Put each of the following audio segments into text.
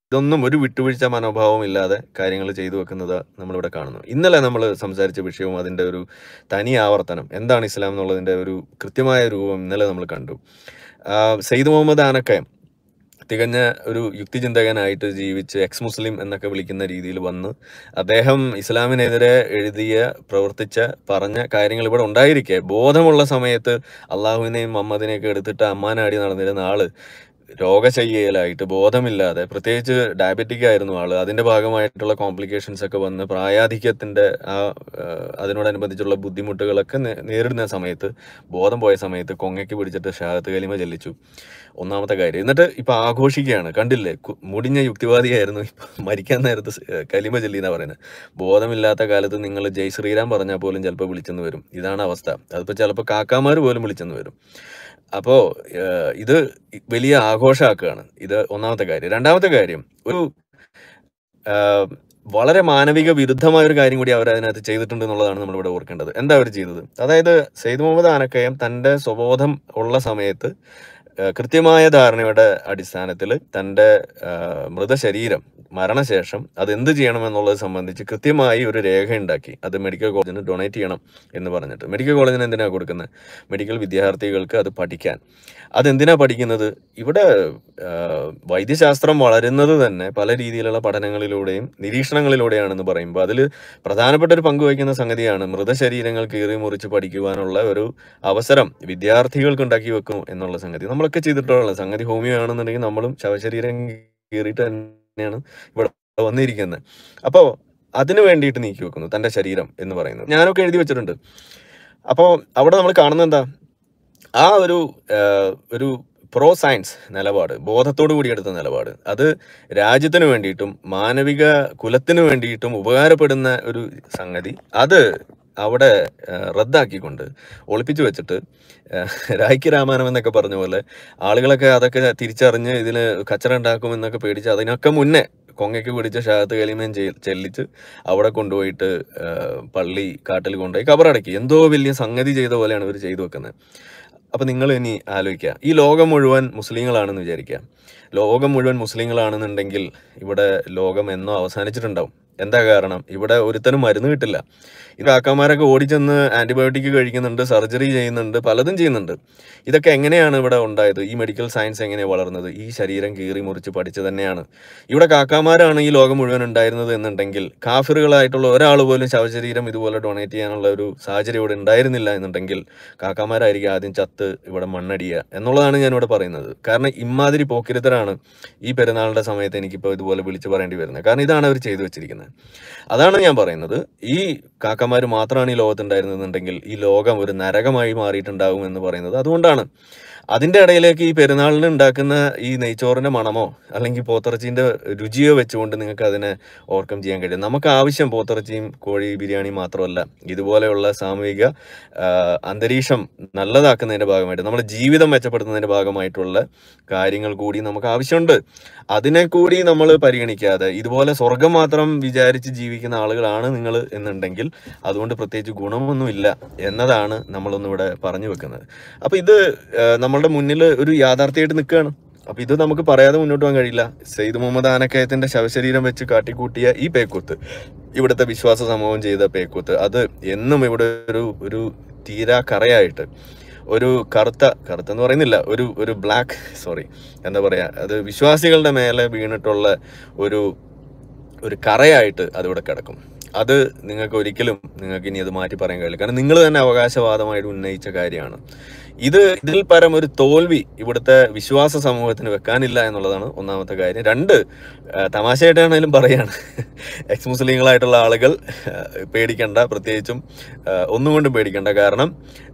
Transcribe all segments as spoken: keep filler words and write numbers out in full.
ഇതൊന്നും ഒരു വിട്ടുവീഴ്ച മനോഭാവം ഇല്ലാതെ കാര്യങ്ങൾ ചെയ്തു വെക്കുന്നത് നമ്മളിവിടെ കാണുന്നു. ഇന്നലെ നമ്മൾ സംസാരിച്ച വിഷയവും അതിൻ്റെ ഒരു തനി ആവർത്തനം എന്താണ് ഇസ്ലാം എന്നുള്ളതിൻ്റെ ഒരു കൃത്യമായ രൂപം ഇന്നലെ നമ്മൾ കണ്ടു. സെയ്ദ് മുഹമ്മദ് ആനക്കയം തികഞ്ഞ ഒരു യുക്തിചിന്തകനായിട്ട് ജീവിച്ച് എക്സ് മുസ്ലിം എന്നൊക്കെ വിളിക്കുന്ന രീതിയിൽ വന്ന് അദ്ദേഹം ഇസ്ലാമിനെതിരെ എഴുതിയ പ്രവർത്തിച്ച പറഞ്ഞ കാര്യങ്ങൾ ഇവിടെ ഉണ്ടായിരിക്കെ ബോധമുള്ള സമയത്ത് അള്ളാഹുവിനെയും മുഹമ്മദിനെയൊക്കെ എടുത്തിട്ട് അമ്മാനാടി നടന്നിരുന്ന ആള് രോഗശയ്യയിലായിട്ട് ബോധമില്ലാതെ, പ്രത്യേകിച്ച് ഡയബറ്റിക് ആയിരുന്നു ആള്, അതിൻ്റെ ഭാഗമായിട്ടുള്ള കോംപ്ലിക്കേഷൻസ് ഒക്കെ വന്ന് പ്രായാധിക്യത്തിൻ്റെ ആ അതിനോടനുബന്ധിച്ചുള്ള ബുദ്ധിമുട്ടുകളൊക്കെ നേരിടുന്ന സമയത്ത്, ബോധം പോയ സമയത്ത് കൊങ്ങയ്ക്ക് പിടിച്ചിട്ട് ഷഹാദത്ത് കലിമ ചെല്ലിച്ചു. ഒന്നാമത്തെ കാര്യം. എന്നിട്ട് ഇപ്പൊ ആഘോഷിക്കുകയാണ്. കണ്ടില്ലേ, മുടിഞ്ഞ യുക്തിവാദിയായിരുന്നു ഇപ്പൊ മരിക്കാൻ നേരത്ത് കലിമ ചെല്ലി എന്നാ പറയുന്നത്. ബോധമില്ലാത്ത കാലത്ത് നിങ്ങൾ ജയ് ശ്രീറാം പറഞ്ഞാൽ പോലും ചിലപ്പോൾ വിളിച്ചെന്ന് വരും. ഇതാണ് അവസ്ഥ. അതിപ്പോൾ ചിലപ്പോൾ കാക്കാമാർ പോലും വിളിച്ചെന്ന് വരും. അപ്പോൾ ഇത് വലിയ ആഘോഷമാക്കുകയാണ്. ഇത് ഒന്നാമത്തെ കാര്യം. രണ്ടാമത്തെ കാര്യം, ഒരു വളരെ മാനവിക വിരുദ്ധമായ ഒരു കാര്യം കൂടി അവർ അതിനകത്ത് ചെയ്തിട്ടുണ്ട് എന്നുള്ളതാണ് നമ്മളിവിടെ ഓർക്കേണ്ടത്. എന്താ അവർ ചെയ്തത്? അതായത് സെയ്ദ് മുഹമ്മദ് ആനക്കയം തൻ്റെ സ്വബോധം ഉള്ള സമയത്ത് കൃത്യമായ ധാരണയുടെ അടിസ്ഥാനത്തിൽ തൻ്റെ മൃതശരീരം മരണശേഷം അതെന്ത് ചെയ്യണമെന്നുള്ളത് സംബന്ധിച്ച് കൃത്യമായി ഒരു രേഖ ഉണ്ടാക്കി അത് മെഡിക്കൽ കോളേജിന് ഡൊണേറ്റ് ചെയ്യണം എന്ന് പറഞ്ഞിട്ട്. മെഡിക്കൽ കോളേജിന് എന്തിനാണ് കൊടുക്കുന്നത്? മെഡിക്കൽ വിദ്യാർത്ഥികൾക്ക് അത് പഠിക്കാൻ. അതെന്തിനാ പഠിക്കുന്നത്? ഇവിടെ വൈദ്യശാസ്ത്രം വളരുന്നത് തന്നെ പല രീതിയിലുള്ള പഠനങ്ങളിലൂടെയും നിരീക്ഷണങ്ങളിലൂടെയാണെന്ന് പറയുമ്പോൾ അതിൽ പ്രധാനപ്പെട്ട ഒരു പങ്ക് വഹിക്കുന്ന സംഗതിയാണ് മൃതശരീരങ്ങൾ കീറി മുറിച്ച് പഠിക്കുവാനുള്ള ഒരു അവസരം വിദ്യാർത്ഥികൾക്ക് ഉണ്ടാക്കി വെക്കും എന്നുള്ള സംഗതി. നമ്മളൊക്കെ ചെയ്തിട്ടുള്ള സംഗതി. ഹോമിയോ ആണെന്നുണ്ടെങ്കിൽ നമ്മളും ശവശരീരം കീറിയിട്ട് തന്നെയാണ് ഇവിടെ വന്നിരിക്കുന്നത്. അപ്പോൾ അതിനു വേണ്ടിയിട്ട് നീക്കി വെക്കുന്നു തൻ്റെ ശരീരം എന്ന് പറയുന്നത്. ഞാനൊക്കെ എഴുതി വെച്ചിട്ടുണ്ട്. അപ്പോൾ അവിടെ നമ്മൾ കാണുന്നത് എന്താ? ആ ഒരു ഒരു പ്രോ സയൻസ് നിലപാട്, ബോധത്തോടു കൂടി എടുത്ത നിലപാട്, അത് രാജ്യത്തിന് വേണ്ടിയിട്ടും മാനവിക കുലത്തിന് വേണ്ടിയിട്ടും ഉപകാരപ്പെടുന്ന ഒരു സംഗതി, അത് അവിടെ റദ്ദാക്കിക്കൊണ്ട് ഒളിപ്പിച്ചു വെച്ചിട്ട് രായ്ക്ക് രാമായണം എന്നൊക്കെ പറഞ്ഞ പോലെ ആളുകളൊക്കെ അതൊക്കെ തിരിച്ചറിഞ്ഞ് ഇതിന് കച്ചറ ഉണ്ടാക്കും എന്നൊക്കെ പേടിച്ച് അതിനൊക്കെ മുന്നേ കൊങ്ങയ്ക്ക് പിടിച്ച ഷഹാദത്ത് കലിമയും ചെല്ലിച്ച് അവിടെ കൊണ്ടുപോയിട്ട് പള്ളി കാട്ടിൽ കൊണ്ടുപോയി കബറടക്കി. എന്തോ വലിയ സംഗതി ചെയ്ത പോലെയാണ് ഇവർ ചെയ്തു വെക്കുന്നത്. അപ്പം നിങ്ങൾ ഇനി ആലോചിക്കുക, ഈ ലോകം മുഴുവൻ മുസ്ലിങ്ങളാണെന്ന് വിചാരിക്കുക. ലോകം മുഴുവൻ മുസ്ലിങ്ങളാണെന്നുണ്ടെങ്കിൽ ഇവിടെ ലോകം എന്നോ അവസാനിച്ചിട്ടുണ്ടാവും. എന്താ കാരണം? ഇവിടെ ഒരുത്തനും മരുന്ന് കിട്ടില്ല. ഈ കാക്കാമാരൊക്കെ ഓടിച്ചെന്ന് ആൻറ്റിബയോട്ടിക് കഴിക്കുന്നുണ്ട്, സർജറി ചെയ്യുന്നുണ്ട്, പലതും ചെയ്യുന്നുണ്ട്. ഇതൊക്കെ എങ്ങനെയാണ് ഇവിടെ ഉണ്ടായത്? ഈ മെഡിക്കൽ സയൻസ് എങ്ങനെയാണ് വളർന്നത്? ഈ ശരീരം കീറി മുറിച്ച് പഠിച്ച് തന്നെയാണ്. ഇവിടെ കാക്കാമാരാണ് ഈ ലോകം മുഴുവൻ ഉണ്ടായിരുന്നത് എന്നുണ്ടെങ്കിൽ കാഫിറുകളായിട്ടുള്ള ഒരാൾ പോലും ശവശരീരം ഇതുപോലെ ഡൊണേറ്റ് ചെയ്യാനുള്ള ഒരു സാഹചര്യം ഇവിടെ ഉണ്ടായിരുന്നില്ല എന്നുണ്ടെങ്കിൽ കാക്കാമാരായിരിക്കും ആദ്യം ചത്ത് ഇവിടെ മണ്ണടിയുക എന്നുള്ളതാണ് ഞാനിവിടെ പറയുന്നത്. കാരണം ഇമാതിരി പോക്കിരിത്തരാണ് ഈ പെരുന്നാളിൻ്റെ സമയത്ത് എനിക്കിപ്പോൾ ഇതുപോലെ വിളിച്ചു പറയേണ്ടി വരുന്നത്. കാരണം ഇതാണ് അവർ ചെയ്തു വെച്ചിരിക്കുന്നത്. അതാണ് ഞാൻ പറയുന്നത്. ഈ കാക്കമാർ മാത്രമാണ് ഈ ലോകത്തുണ്ടായിരുന്നെന്നുണ്ടെങ്കിൽ ഈ ലോകം ഒരു നരകമായി മാറിയിട്ടുണ്ടാകും എന്ന് പറയുന്നത് അതുകൊണ്ടാണ്. അതിൻ്റെ ഇടയിലേക്ക് ഈ പെരുന്നാളിന് ഉണ്ടാക്കുന്ന ഈ നെയ്ച്ചോറിൻ്റെ മണമോ അല്ലെങ്കിൽ പോത്തിറച്ചീൻ്റെ രുചിയോ വെച്ചുകൊണ്ട് നിങ്ങൾക്ക് അതിനെ ഓവർകം ചെയ്യാൻ കഴിയും. നമുക്ക് ആവശ്യം പോത്തിറച്ചിയും കോഴി ബിരിയാണിയും മാത്രമല്ല, ഇതുപോലെയുള്ള സാമൂഹിക അന്തരീക്ഷം നല്ലതാക്കുന്നതിൻ്റെ ഭാഗമായിട്ട് നമ്മുടെ ജീവിതം മെച്ചപ്പെടുത്തുന്നതിൻ്റെ ഭാഗമായിട്ടുള്ള കാര്യങ്ങൾ കൂടി നമുക്ക് ആവശ്യമുണ്ട്. അതിനെ കൂടി നമ്മൾ പരിഗണിക്കാതെ ഇതുപോലെ സ്വർഗം മാത്രം വിചാരിച്ച് ജീവിക്കുന്ന ആളുകളാണ് നിങ്ങൾ എന്നുണ്ടെങ്കിൽ അതുകൊണ്ട് പ്രത്യേകിച്ച് ഗുണമൊന്നുമില്ല എന്നതാണ് നമ്മളൊന്നിവിടെ പറഞ്ഞു വെക്കുന്നത്. അപ്പോൾ ഇത് നമ്മളുടെ മുന്നിൽ ഒരു യാഥാർത്ഥ്യമായിട്ട് നിൽക്കുകയാണ്. അപ്പോൾ ഇത് നമുക്ക് പറയാതെ മുന്നോട്ട് പോകാൻ കഴിയില്ല. സെയ്ദ് മുഹമ്മദ് ആനക്കയത്തിൻ്റെ ശവശരീരം വെച്ച് കാട്ടിക്കൂട്ടിയ ഈ പേക്കൂത്ത്, ഇവിടുത്തെ വിശ്വാസ സമൂഹം ചെയ്ത പേക്കൂത്ത്, അത് എന്നും ഇവിടെ ഒരു ഒരു തീരാ കറയായിട്ട്, ഒരു കറുത്ത കറുത്ത എന്ന് പറയുന്നില്ല ഒരു ഒരു ബ്ലാക്ക് സോറി എന്താ പറയുക, അത് വിശ്വാസികളുടെ മേലെ വീണിട്ടുള്ള ഒരു ഒരു കറയായിട്ട് അതിവിടെ കിടക്കും. അത് നിങ്ങൾക്ക് ഒരിക്കലും നിങ്ങൾക്ക് ഇനി അത് മാറ്റി പറയാൻ കഴിയില്ല. കാരണം നിങ്ങൾ തന്നെ അവകാശവാദമായിട്ട് ഉന്നയിച്ച കാര്യമാണ് ഇത്. ഇതിൽ പരം ഒരു തോൽവി ഇവിടുത്തെ വിശ്വാസ സമൂഹത്തിന് വെക്കാനില്ല എന്നുള്ളതാണ് ഒന്നാമത്തെ കാര്യം. രണ്ട്, തമാശയായിട്ടാണെങ്കിലും പറയാണ്, എക്സ് മുസ്ലിങ്ങളായിട്ടുള്ള ആളുകൾ പേടിക്കണ്ട, പ്രത്യേകിച്ചും ഒന്നും കൊണ്ടും പേടിക്കണ്ട. കാരണം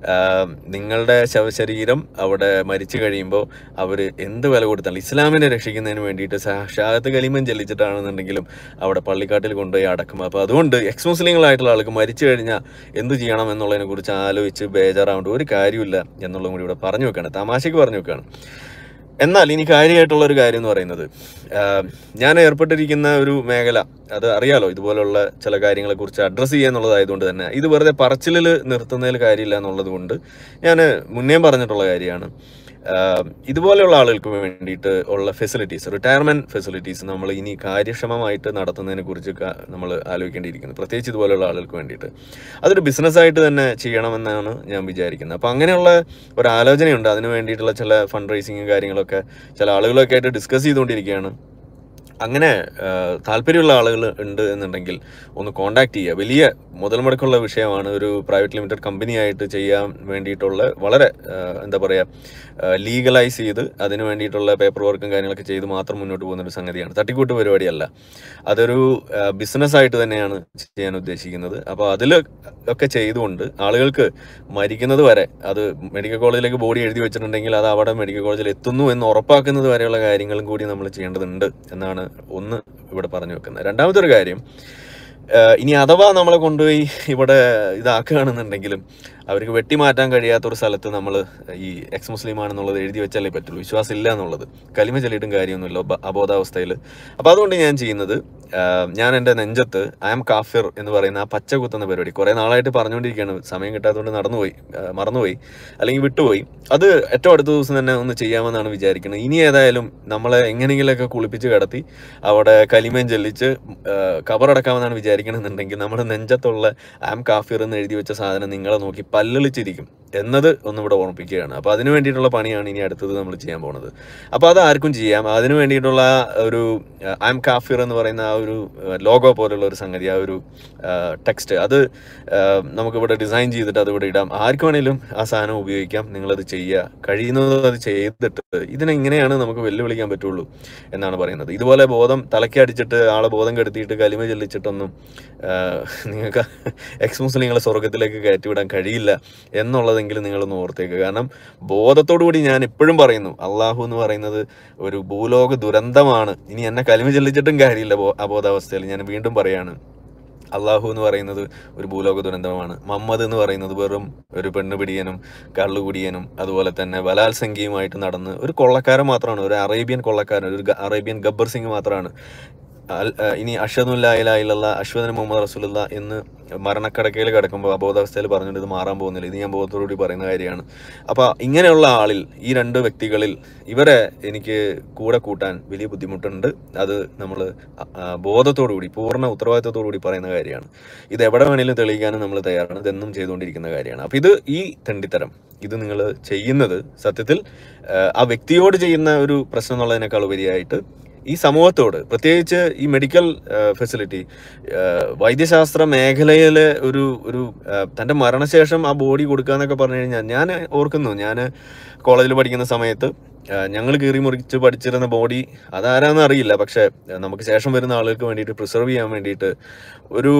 നിങ്ങളുടെ ശവശരീരം അവിടെ മരിച്ചു കഴിയുമ്പോൾ അവർ എന്ത് വില കൊടുത്താലും ഇസ്ലാമിനെ രക്ഷിക്കുന്നതിന് വേണ്ടിയിട്ട് ഷഹാദത്ത് കലിമൻ ചെല്ലിച്ചിട്ടാണെന്നുണ്ടെങ്കിലും അവിടെ പള്ളിക്കാട്ടിൽ കൊണ്ടുപോയി അടക്കും. അപ്പോൾ അതുകൊണ്ട് എക്സ് മുസ്ലിങ്ങളായിട്ടുള്ള ആൾക്ക് മരിച്ചു കഴിഞ്ഞാൽ എന്ത് ചെയ്യണം എന്നുള്ളതിനെ കുറിച്ച് ആലോചിച്ച് ബേജാറാവേണ്ട ഒരു കാര്യമില്ല എന്നുള്ളതും കൂടി ഇവിടെ പറഞ്ഞു വെക്കുകയാണ്, തമാശയ്ക്ക് പറഞ്ഞു വെക്കുകയാണ്. എന്നാൽ ഇനി കാര്യമായിട്ടുള്ള ഒരു കാര്യം എന്ന് പറയുന്നത്, ഞാൻ ഏർപ്പെട്ടിരിക്കുന്ന ഒരു മേഖല അത് അറിയാലോ, ഇതുപോലുള്ള ചില കാര്യങ്ങളെക്കുറിച്ച് അഡ്രസ്സ് ചെയ്യുക എന്നുള്ളതായതുകൊണ്ട് തന്നെ ഇത് വെറുതെ പറച്ചിലിൽ നിർത്തുന്നതിൽ കാര്യമില്ല എന്നുള്ളത് കൊണ്ട് ഞാൻ മുന്നേ പറഞ്ഞിട്ടുള്ള കാര്യമാണ്. ആഹ് ഇതുപോലെയുള്ള ആളുകൾക്ക് വേണ്ടിയിട്ട് ഉള്ള ഫെസിലിറ്റീസ്, റിട്ടയർമെന്റ് ഫെസിലിറ്റീസ് നമ്മൾ ഇനി കാര്യക്ഷമമായിട്ട് നടത്തുന്നതിനെ കുറിച്ച് നമ്മൾ ആലോചിക്കേണ്ടിയിരിക്കുന്നു. പ്രത്യേകിച്ച് ഇതുപോലെയുള്ള ആളുകൾക്ക് വേണ്ടിയിട്ട് അതൊരു ബിസിനസ്സായിട്ട് തന്നെ ചെയ്യണമെന്നാണ് ഞാൻ വിചാരിക്കുന്നത്. അപ്പോൾ അങ്ങനെയുള്ള ഒരു ആലോചനയുണ്ട്. അതിന് വേണ്ടിയിട്ടുള്ള ചില ഫണ്ട് റൈസിങ്ങും കാര്യങ്ങളൊക്കെ ചില ആളുകളൊക്കെ ആയിട്ട് ഡിസ്കസ് ചെയ്തുകൊണ്ടിരിക്കുകയാണ്. അങ്ങനെ താല്പര്യമുള്ള ആളുകൾ ഉണ്ട് എന്നുണ്ടെങ്കിൽ ഒന്ന് കോൺടാക്ട് ചെയ്യുക. വലിയ മുതൽ മുടക്കുള്ള വിഷയമാണ്. ഒരു പ്രൈവറ്റ് ലിമിറ്റഡ് കമ്പനിയായിട്ട് ചെയ്യാൻ വേണ്ടിയിട്ടുള്ള വളരെ എന്താ പറയുക ലീഗലൈസ് ചെയ്ത് അതിന് വേണ്ടിയിട്ടുള്ള പേപ്പർ വർക്കും കാര്യങ്ങളൊക്കെ ചെയ്ത് മാത്രം മുന്നോട്ട് പോകുന്നൊരു സംഗതിയാണ്. തട്ടിക്കൂട്ട് പരിപാടിയല്ല. അതൊരു ബിസിനസ്സായിട്ട് തന്നെയാണ് ചെയ്യാൻ ഉദ്ദേശിക്കുന്നത്. അപ്പോൾ അതിൽ ഒക്കെ ചെയ്തുകൊണ്ട് ആളുകൾക്ക് മരിക്കുന്നത് വരെ, അത് മെഡിക്കൽ കോളേജിലേക്ക് ബോഡി എഴുതി വെച്ചിട്ടുണ്ടെങ്കിൽ അത് അവിടെ മെഡിക്കൽ കോളേജിൽ എത്തുന്നു എന്ന് ഉറപ്പാക്കുന്നത് വരെയുള്ള കാര്യങ്ങളും കൂടി നമ്മൾ ചെയ്യേണ്ടതുണ്ട് എന്നാണ് ഒന്ന് ഇവിടെ പറഞ്ഞു വെക്കുന്നത്. രണ്ടാമത്തെ ഒരു കാര്യം, ഇനി അഥവാ നമ്മളെ കൊണ്ടുപോയി ഇവിടെ ഇതാക്കുകയാണെന്നുണ്ടെങ്കിലും അവർക്ക് വെട്ടിമാറ്റാൻ കഴിയാത്തൊരു സ്ഥലത്ത് നമ്മൾ ഈ എക്സ് മുസ്ലിം ആണെന്നുള്ളത് എഴുതി വെച്ചാലേ പറ്റുള്ളൂ. വിശ്വാസം ഇല്ല എന്നുള്ളത് കലിമ ചൊല്ലിയിട്ടും കാര്യമൊന്നുമില്ല അബോധാവസ്ഥയിൽ. അപ്പോൾ അതുകൊണ്ട് ഞാൻ ചെയ്യുന്നത്, ഞാൻ എൻ്റെ നെഞ്ചത്ത് ഐ ആം കാഫിർ എന്ന് പറയുന്ന ആ പച്ച കുത്തുന്ന പരിപാടി കുറേ നാളായിട്ട് പറഞ്ഞുകൊണ്ടിരിക്കുകയാണ്. സമയം കിട്ടാത്തതുകൊണ്ട് നടന്നുപോയി, മറന്നുപോയി, അല്ലെങ്കിൽ വിട്ടുപോയി. അത് ഏറ്റവും അടുത്ത ദിവസം തന്നെ ഒന്ന് ചെയ്യാമെന്നാണ് വിചാരിക്കുന്നത്. ഇനി ഏതായാലും നമ്മളെ എങ്ങനെയെങ്കിലുമൊക്കെ കുളിപ്പിച്ച് കിടത്തി അവിടെ കലിമയും ചൊല്ലിച്ച് കബറടക്കാമെന്നാണ് വിചാരിക്കണമെന്നുണ്ടെങ്കിൽ നമ്മുടെ നെഞ്ചത്തുള്ള ഐ ആം കാഫിർ എന്ന് എഴുതി വെച്ച സാധനം നിങ്ങളെ നോക്കി പല്ലളിച്ചിരിക്കും എന്നത് ഒന്നിവിടെ ഓർമ്മിപ്പിക്കുകയാണ്. അപ്പോൾ അതിന് വേണ്ടിയിട്ടുള്ള പണിയാണ് ഇനി അടുത്തത് നമ്മൾ ചെയ്യാൻ പോകുന്നത്. അപ്പോൾ അത് ആർക്കും ചെയ്യാം. അതിന് വേണ്ടിയിട്ടുള്ള ഒരു ഐ ആം കാഫിർ എന്ന് പറയുന്ന ആ ഒരു ലോഗോ പോലുള്ള ഒരു സംഗതി, ആ ഒരു ടെക്സ്റ്റ്, അത് നമുക്കിവിടെ ഡിസൈൻ ചെയ്തിട്ട് അതിവിടെ ഇടാം. ആർക്ക് വേണേലും ആ സാധനം ഉപയോഗിക്കാം. നിങ്ങളത് ചെയ്യുക, കഴിയുന്നത് അത് ചെയ്തിട്ട് ഇതിനെങ്ങനെയാണ് നമുക്ക് വെല്ലുവിളിക്കാൻ പറ്റുള്ളൂ എന്നാണ് പറയുന്നത്. ഇതുപോലെ ബോധം തലയ്ക്ക് അടിച്ചിട്ട് ആളെ ബോധം കെടുത്തിയിട്ട് കലിമ ചെല്ലിച്ചിട്ടൊന്നും നിങ്ങൾക്ക് എക്സ് മുസ്ലിങ്ങളെ സ്വർഗത്തിലേക്ക് കയറ്റിവിടാൻ കഴിയില്ല എന്നുള്ളതെങ്കിലും നിങ്ങളൊന്ന് ഓർത്തേക്കുക. കാരണം ബോധത്തോടു കൂടി ഞാൻ ഇപ്പോഴും പറയുന്നു, അള്ളാഹു എന്ന് പറയുന്നത് ഒരു ഭൂലോക ദുരന്തമാണ്. ഇനി എന്നെ കലിമ ചെല്ലിച്ചിട്ടും കാര്യമില്ല അബോധാവസ്ഥയിൽ. ഞാൻ വീണ്ടും പറയാണ്, അള്ളാഹു എന്ന് പറയുന്നത് ഒരു ഭൂലോക ദുരന്തമാണ്. മുഹമ്മദ് എന്ന് പറയുന്നത് വെറും ഒരു പെണ്ണുപിടിയനും കള്ളുകുടിയനും അതുപോലെ തന്നെ ബലാത്സംഖ്യയുമായിട്ട് നടന്ന് ഒരു കൊള്ളക്കാരൻ മാത്രമാണ്, ഒരു അറേബ്യൻ കൊള്ളക്കാരൻ, ഒരു അറേബ്യൻ ഗബ്ബർ സിംഗ് മാത്രമാണ്. ഇനി അഷ്ഹദു അല്ലാ ഇലാഹ ഇല്ലല്ലാഹ് അഷ്ഹദു മുഹമ്മദ് റസൂലുള്ളാ എന്ന് മരണക്കടക്കയിൽ കിടക്കുമ്പോൾ അബോധാവസ്ഥയിൽ പറഞ്ഞിട്ട് ഇത് മാറാൻ പോകുന്നില്ല. ഇത് ഞാൻ ബോധത്തോടുകൂടി പറയുന്ന കാര്യമാണ്. അപ്പോൾ ഇങ്ങനെയുള്ള ആളിൽ, ഈ രണ്ട് വ്യക്തികളിൽ ഇവരെ എനിക്ക് കൂടെ കൂട്ടാൻ വലിയ ബുദ്ധിമുട്ടുണ്ട്. അത് നമ്മൾ ബോധത്തോടുകൂടി പൂർണ്ണ ഉത്തരവാദിത്വത്തോടുകൂടി പറയുന്ന കാര്യമാണ്. ഇത് എവിടെ വേണേലും തെളിയിക്കാനും നമ്മൾ തയ്യാറാണ്. ഇതെന്നും ചെയ്തുകൊണ്ടിരിക്കുന്ന കാര്യമാണ്. അപ്പോൾ ഇത് ഈ തെണ്ടിത്തരം ഇത് നിങ്ങൾ ചെയ്യുന്നത് സത്യത്തിൽ ആ വ്യക്തിയോട് ചെയ്യുന്ന ഒരു പ്രശ്നം എന്നുള്ളതിനേക്കാൾ ഉപരിയായിട്ട് ഈ സമൂഹത്തോട്, പ്രത്യേകിച്ച് ഈ മെഡിക്കൽ ഫെസിലിറ്റി വൈദ്യശാസ്ത്ര മേഖലയിൽ ഒരു ഒരു തൻ്റെ മരണശേഷം ആ ബോഡി കൊടുക്കുക എന്നൊക്കെ പറഞ്ഞു കഴിഞ്ഞാൽ, ഞാൻ ഓർക്കുന്നു, ഞാൻ കോളേജിൽ പഠിക്കുന്ന സമയത്ത് ഞങ്ങൾ കീറി മുറിച്ച് പഠിച്ചിരുന്ന ബോഡി അതാരാന്ന് അറിയില്ല, പക്ഷെ നമുക്ക് ശേഷം വരുന്ന ആളുകൾക്ക് വേണ്ടിയിട്ട് പ്രിസർവ് ചെയ്യാൻ വേണ്ടിയിട്ട് ഒരു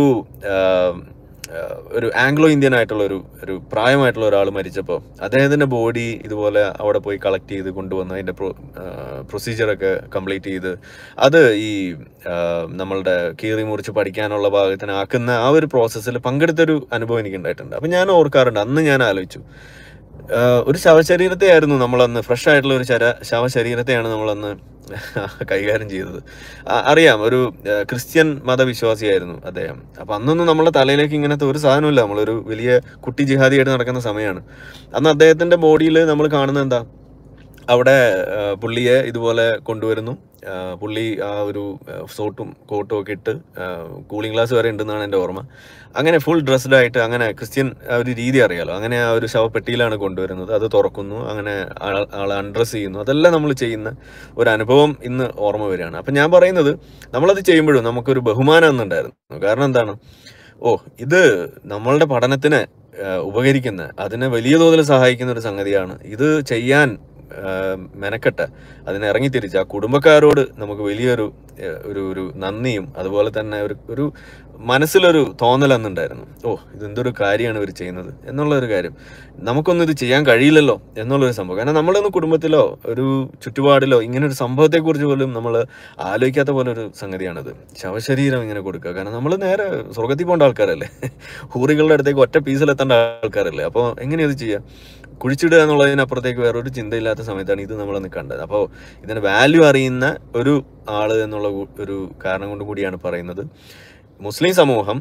ഒരു ആംഗ്ലോ ഇന്ത്യൻ ആയിട്ടുള്ള ഒരു ഒരു പ്രായമായിട്ടുള്ള ഒരാൾ മരിച്ചപ്പോൾ അദ്ദേഹത്തിൻ്റെ ബോഡി ഇതുപോലെ അവിടെ പോയി കളക്ട് ചെയ്ത് കൊണ്ടുവന്ന് അതിൻ്റെ പ്രൊ പ്രൊസീജിയറൊക്കെ കംപ്ലീറ്റ് ചെയ്ത് അത് ഈ നമ്മളുടെ കീറി മുറിച്ച് പഠിക്കാനുള്ള ഭാഗത്തിനാക്കുന്ന ആ ഒരു പ്രോസസ്സിൽ പങ്കെടുത്തൊരു അനുഭവം എനിക്ക് ഉണ്ടായിട്ടുണ്ട്. അപ്പം ഞാൻ ഓർക്കാറുണ്ട്, അന്ന് ഞാൻ ആലോചിച്ചു, ഒരു ശവശരീരത്തെ ആയിരുന്നു നമ്മളന്ന്, ഫ്രഷ് ആയിട്ടുള്ള ഒരു ശര ശവശരീരത്തെയാണ് നമ്മളന്ന് കൈകാര്യം ചെയ്തത്. അറിയാം, ഒരു ക്രിസ്ത്യൻ മതവിശ്വാസിയായിരുന്നു അദ്ദേഹം. അപ്പം അന്നൊന്നും നമ്മളെ തലയിലേക്ക് ഇങ്ങനത്തെ ഒരു സാധനമില്ല. നമ്മളൊരു വലിയ കുട്ടി ജിഹാദിയായിട്ട് നടക്കുന്ന സമയമാണ്. അന്ന് അദ്ദേഹത്തിൻ്റെ ബോഡിയിൽ നമ്മൾ കാണുന്നത് എന്താ, അവിടെ പുള്ളിയെ ഇതുപോലെ കൊണ്ടുവരുന്നു. പുള്ളി ആ ഒരു സോട്ടും കോട്ടും ഒക്കെ ഇട്ട് കൂളിംഗ് ഗ്ലാസ് വരെ ഉണ്ടെന്നാണ് എൻ്റെ ഓർമ്മ. അങ്ങനെ ഫുൾ ഡ്രസ്ഡ് ആയിട്ട്, അങ്ങനെ ക്രിസ്ത്യൻ ആ ഒരു രീതി അറിയാലോ, അങ്ങനെ ആ ഒരു ശവപ്പെട്ടിയിലാണ് കൊണ്ടുവരുന്നത്. അത് തുറക്കുന്നു, അങ്ങനെ ആളെ അൺഡ്രസ് ചെയ്യുന്നു. അതെല്ലാം നമ്മൾ ചെയ്യുന്ന ഒരു അനുഭവം ഇന്ന് ഓർമ്മ വരികയാണ്. അപ്പം ഞാൻ പറയുന്നത്, നമ്മളത് ചെയ്യുമ്പോഴും നമുക്കൊരു ബഹുമാനം എന്നുണ്ടായിരുന്നു. കാരണം എന്താണ്, ഓ ഇത് നമ്മളുടെ പഠനത്തിന് ഉപകരിക്കുന്ന, അതിനെ വലിയ തോതിൽ സഹായിക്കുന്ന ഒരു സംഗതിയാണ്. ഇത് ചെയ്യാൻ മെനക്കെട്ട് അതിനെ ഇറങ്ങിത്തിരിച്ച് ആ കുടുംബക്കാരോട് നമുക്ക് വലിയൊരു ഒരു ഒരു നന്ദിയും അതുപോലെ തന്നെ ഒരു ഒരു മനസ്സിലൊരു തോന്നലെന്നുണ്ടായിരുന്നു. ഓ ഇതെന്തൊരു കാര്യമാണ് ഇവർ ചെയ്യുന്നത് എന്നുള്ളൊരു കാര്യം. നമുക്കൊന്നും ഇത് ചെയ്യാൻ കഴിയില്ലല്ലോ എന്നുള്ളൊരു സംഭവം. കാരണം നമ്മളൊന്നും കുടുംബത്തിലോ ഒരു ചുറ്റുപാടിലോ ഇങ്ങനൊരു സംഭവത്തെക്കുറിച്ച് പോലും നമ്മൾ ആലോചിക്കാത്ത പോലെ ഒരു സംഗതിയാണിത്. ശവശരീരം ഇങ്ങനെ കൊടുക്കുക. കാരണം നമ്മൾ നേരെ സ്വർഗത്തിൽ പോകേണ്ട ആൾക്കാരല്ലേ, ഹൂറികളുടെ അടുത്തേക്ക് ഒറ്റ പീസിലെത്തേണ്ട ആൾക്കാരല്ലേ. അപ്പോൾ എങ്ങനെയത് ചെയ്യുക? കുഴിച്ചിടുക എന്നുള്ളതിനപ്പുറത്തേക്ക് വേറൊരു ചിന്തയില്ലാത്ത സമയത്താണ് ഇത് നമ്മളൊന്ന് കണ്ടത്. അപ്പോൾ ഇതിന് വാല്യൂ അറിയുന്ന ഒരു ആള് എന്നുള്ള ഒരു കാരണം കൊണ്ട് കൂടിയാണ് പറയുന്നത്. മുസ്ലിം സമൂഹം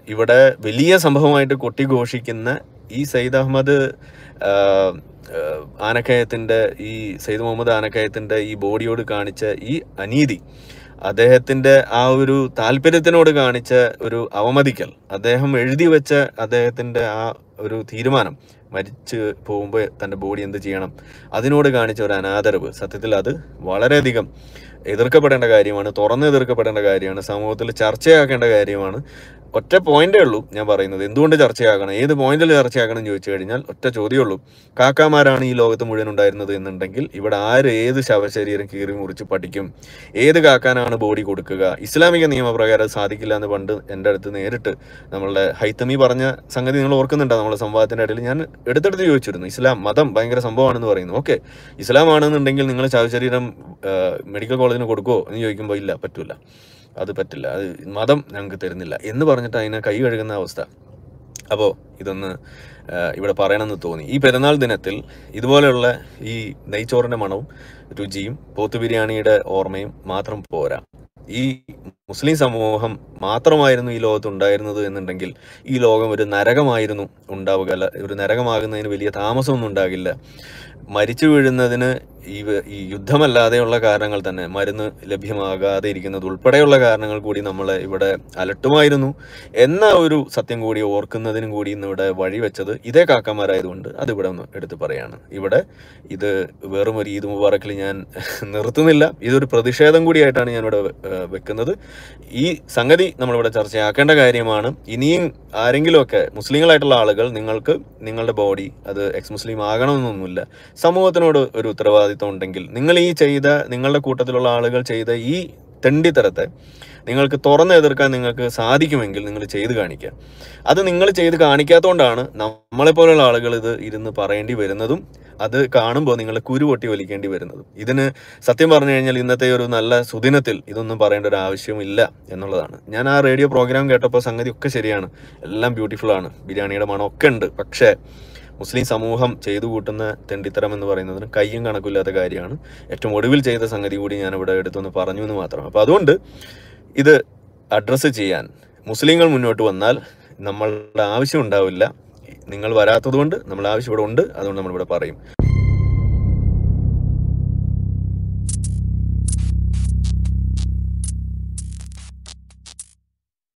ഇവിടെ വലിയ സംഭവമായിട്ട് കൊട്ടിഘോഷിക്കുന്ന ഈ സയ്യിദ് അഹമ്മദ് ആഹ്, ആഹ്, ആനക്കയത്തിൻ്റെ ഈ സയ്യിദ് മുഹമ്മദ് ആനക്കയത്തിൻ്റെ ഈ ബോഡിയോട് കാണിച്ച ഈ അനീതി, അദ്ദേഹത്തിൻ്റെ ആ ഒരു താല്പര്യത്തിനോട് കാണിച്ച ഒരു അവമതിക്കൽ, അദ്ദേഹം എഴുതി വെച്ച അദ്ദേഹത്തിൻ്റെ ആ ഒരു തീരുമാനം, മരിച്ച് പോകുമ്പോൾ തൻ്റെ ബോഡി എന്ത് ചെയ്യണം, അതിനോട് കാണിച്ച ഒരു അനാദരവ്, സത്യത്തിൽ അത് വളരെയധികം എതിർക്കപ്പെടേണ്ട കാര്യമാണ്, തുറന്ന് എതിർക്കപ്പെടേണ്ട കാര്യമാണ്, സമൂഹത്തിൽ ചർച്ചയാക്കേണ്ട കാര്യമാണ്. ഒറ്റ പോയിന്റേ ഉള്ളൂ ഞാൻ പറയുന്നത്. എന്തുകൊണ്ട് ചർച്ചയാക്കണം, ഏത് പോയിന്റിൽ ചർച്ചയാക്കണം എന്ന് ചോദിച്ചു കഴിഞ്ഞാൽ ഒറ്റ ചോദ്യമേ ഉള്ളൂ. കാക്കാമാരാണ് ഈ ലോകത്ത് മുഴുവൻ ഉണ്ടായിരുന്നത് എന്നുണ്ടെങ്കിൽ ഇവിടെ ആര് ഏത് ശവശരീരം കീറി മുറിച്ച് പഠിക്കും, ഏത് കാക്കാനാണ് ബോഡി കൊടുക്കുക? ഇസ്ലാമിക നിയമപ്രകാരം അത് സാധിക്കില്ല എന്ന് പണ്ട് എൻ്റെ അടുത്ത് നേരിട്ട് നമ്മളുടെ ഹൈത്തമി പറഞ്ഞ സംഗതി നിങ്ങൾ ഓർക്കുന്നുണ്ടോ? നമ്മളെ സംവാദത്തിൻ്റെ ഇടയിൽ ഞാൻ എടുത്തെടുത്ത് ചോദിച്ചിരുന്നു. ഇസ്ലാം മതം ഭയങ്കര സംഭവമാണെന്ന് പറയുന്നു. ഓക്കെ, ഇസ്ലാം ആണെന്നുണ്ടെങ്കിൽ നിങ്ങൾ ശവശരീരം മെഡിക്കൽ കോളേജിന് കൊടുക്കുമോ എന്ന് ചോദിക്കുമ്പോൾ ഇല്ല, പറ്റൂല, അത് പറ്റില്ല, അത് മതം ഞങ്ങൾക്ക് തരുന്നില്ല എന്ന് പറഞ്ഞിട്ട് അതിനെ കൈ കഴുകുന്ന അവസ്ഥ. അപ്പോൾ ഇതൊന്ന് ആ, ഇവിടെ പറയണമെന്ന് തോന്നി. ഈ പെരുന്നാൾ ദിനത്തിൽ ഇതുപോലെയുള്ള ഈ നെയ്ച്ചോറിൻ്റെ മണവും രുചിയും പോത്ത് ബിരിയാണിയുടെ ഓർമ്മയും മാത്രം പോരാ. ഈ മുസ്ലിം സമൂഹം മാത്രമായിരുന്നു ഈ ലോകത്ത് ഉണ്ടായിരുന്നത് എന്നുണ്ടെങ്കിൽ ഈ ലോകം ഒരു നരകമായിരുന്നു ഉണ്ടാവുക. അല്ല, ഒരു നരകമാകുന്നതിന് വലിയ താമസമൊന്നും ഉണ്ടാകില്ല. മരിച്ചു വീഴുന്നതിന് ഈ വ- ഈ യുദ്ധമല്ലാതെയുള്ള കാരണങ്ങൾ തന്നെ, മരുന്ന് ലഭ്യമാകാതെ ഇരിക്കുന്നത് ഉൾപ്പെടെയുള്ള കാരണങ്ങൾ കൂടി നമ്മളെ ഇവിടെ അലട്ടുമായിരുന്നു എന്ന ഒരു സത്യം കൂടി ഓർക്കുന്നതിനും കൂടി ഇന്ന് ഇവിടെ വഴിവെച്ചത് ഇതേ കാക്കമാരായതുകൊണ്ട് അതിവിടെ ഒന്ന് എടുത്ത് പറയാണ്. ഇവിടെ ഇത് വെറും ഒരു ഈദ് മുബാറക്കിൽ ഞാൻ നിർത്തുന്നില്ല, ഇതൊരു പ്രതിഷേധം കൂടിയായിട്ടാണ് ഞാനിവിടെ വെ- ഏഹ് വെക്കുന്നത്. ഈ സംഗതി നമ്മളിവിടെ ചർച്ചയാക്കേണ്ട കാര്യമാണ്. ഇനിയും ആരെങ്കിലുമൊക്കെ മുസ്ലിങ്ങളായിട്ടുള്ള ആളുകൾ, നിങ്ങൾക്ക് നിങ്ങളുടെ ബോഡി അത് എക്സ് മുസ്ലിം ആകണമെന്നൊന്നുമില്ല, സമൂഹത്തിനോട് ഒരു ഉത്തരവാദിത്വം ഉണ്ടെങ്കിൽ നിങ്ങൾ ഈ ചെയ്ത, നിങ്ങളുടെ കൂട്ടത്തിലുള്ള ആളുകൾ ചെയ്ത ഈ തെണ്ടിത്തരത്തെ നിങ്ങൾക്ക് തുറന്ന് എതിർക്കാൻ നിങ്ങൾക്ക് സാധിക്കുമെങ്കിൽ നിങ്ങൾ ചെയ്ത് കാണിക്കുക. അത് നിങ്ങൾ ചെയ്ത് കാണിക്കാത്തതുകൊണ്ടാണ് നമ്മളെപ്പോലുള്ള ആളുകൾ ഇത് ഇരുന്ന് പറയേണ്ടി വരുന്നതും അത് കാണുമ്പോൾ നിങ്ങൾ കുരു പൊട്ടി വലിക്കേണ്ടി വരുന്നതും. ഇതിന് സത്യം പറഞ്ഞു കഴിഞ്ഞാൽ ഇന്നത്തെ ഒരു നല്ല സുദിനത്തിൽ ഇതൊന്നും പറയേണ്ട ഒരു ആവശ്യമില്ല എന്നുള്ളതാണ്. ഞാൻ ആ റേഡിയോ പ്രോഗ്രാം കേട്ടപ്പോൾ സംഗതി ഒക്കെ ശരിയാണ്, എല്ലാം ബ്യൂട്ടിഫുൾ ആണ്, ബിരിയാണിയുടെ മണമൊക്കെ ഉണ്ട്. പക്ഷേ മുസ്ലിം സമൂഹം ചെയ്തു കൂട്ടുന്ന തെണ്ടിത്തരം എന്ന് പറയുന്നതിന് കയ്യും കണക്കില്ലാത്ത കാര്യമാണ്. ഏറ്റവും ഒടുവിൽ ചെയ്ത സംഗതി കൂടി ഞാൻ ഇവിടെ എടുത്തൊന്ന് പറഞ്ഞു എന്ന് മാത്രം. അപ്പോൾ അതുകൊണ്ട് ഇത് അഡ്രസ്സ് ചെയ്യാൻ മുസ്ലിങ്ങൾ മുന്നോട്ട് വന്നാൽ നമ്മളുടെ ആവശ്യം ഉണ്ടാവില്ല. നിങ്ങൾ വരാത്തതുകൊണ്ട് നമ്മൾ ആവശ്യം ഇവിടെ ഉണ്ട്, അതുകൊണ്ട് നമ്മളിവിടെ പറയും.